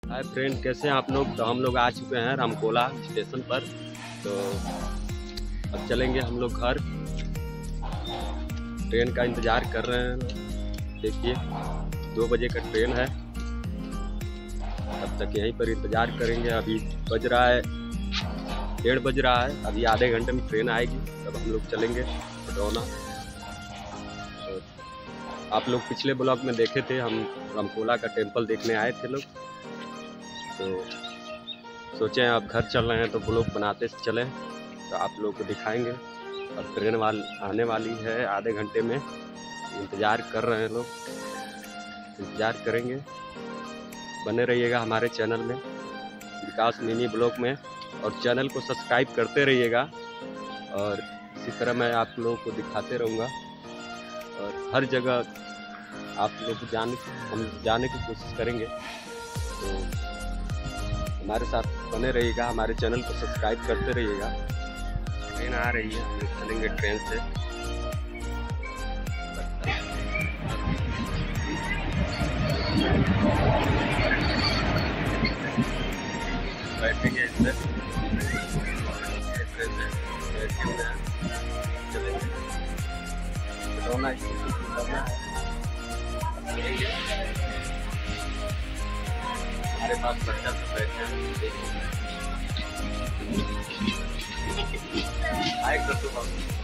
Hi friend, कैसे हैं आप लोग। तो हम लोग आ चुके हैं रामकोला स्टेशन पर। तो अब चलेंगे हम लोग घर। ट्रेन का इंतज़ार कर रहे हैं। देखिए 2 बजे का ट्रेन है। तब तक यहीं पर इंतज़ार करेंगे। अभी बज रहा है 1:30 बज रहा है। अभी आधे घंटे में ट्रेन आएगी, तब हम लोग चलेंगे रौना। तो आप लोग पिछले ब्लॉग में देखे थे, हम रामकोला का टेम्पल देखने आए थे लोग। तो सोचे हैं अब घर चल रहे हैं तो ब्लॉग बनाते चलें, तो आप लोग को दिखाएंगे। अब ट्रेन आने वाली है आधे घंटे में। इंतज़ार कर रहे हैं लोग, इंतज़ार करेंगे। बने रहिएगा हमारे चैनल में, विकास मिनी ब्लॉग में, और चैनल को सब्सक्राइब करते रहिएगा। और इसी तरह मैं आप लोगों को दिखाते रहूँगा, और हर जगह आप लोग हम जाने की कोशिश करेंगे। तो हमारे साथ बने रहिएगा, हमारे चैनल को सब्सक्राइब करते रहिएगा। ट्रेन आ रही है, हम लोग चलेंगे ट्रेन से। बैठेंगे इससे, ट्रेन से बैठेंगे, चलेंगे रौना स्टेशन। हमारे पास बच्चा सब बैठे हैं। आए कर तो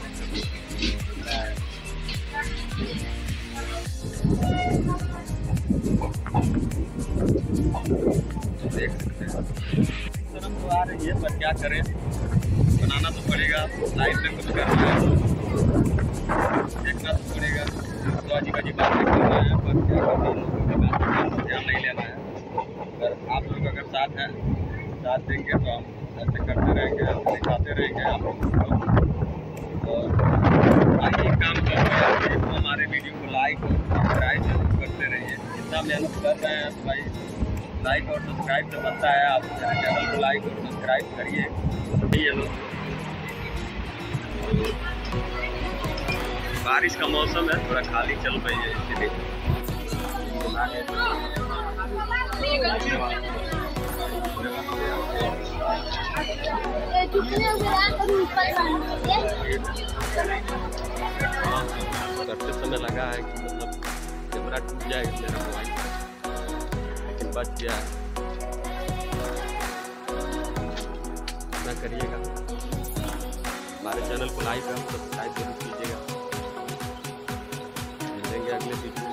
देख सकते हैं शर्म तो आ रही है, पर क्या करें, बनाना तो पड़ेगा। लाइफ में कुछ करना है, देखना तो पड़ेगा। तो अजीब अजीब बातें करना है, पर क्या करना है, लोगों की बातों का ध्यान नहीं लेना है। अगर आप लोग अगर साथ हैं, साथ देंगे तो हम ऐसे करते रहेंगे, दिखाते रहेंगे आप लोगों को। और आइए काम कर रहे हैं तो हमारे वीडियो को लाइक और सब्सक्राइब जरूर करते रहिए। जितना मेहनत कर रहे हैं तो भाई लाइक और सब्सक्राइब तो बनता है। आप मेरे चैनल को लाइक और सब्सक्राइब करिए। ये लोग बारिश का मौसम है, थोड़ा खाली चल रही है, इसलिए करते समय लगा है कि मतलब कैमरा टूट जाएगा मेरा मोबाइल, लेकिन बच गया है। इतना करिएगा, हमारे चैनल को लाइक और सब्सक्राइब जरूर कीजिएगा। मिलेंगे अगले वीडियो।